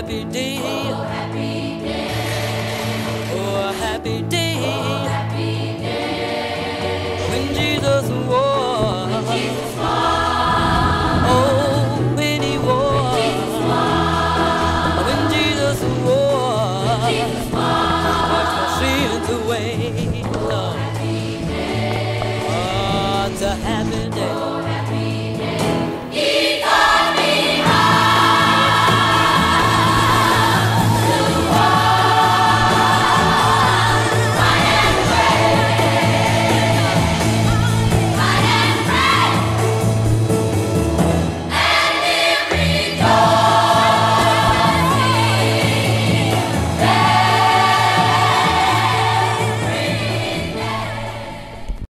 happy day. Oh, happy day. Oh, a happy day. Oh, happy day. When Jesus was. When Jesus was. Oh, when he was. When Jesus was. When Jesus was. When Jesus was. Washed my sins away. Oh, happy day. Oh, it's a happy day.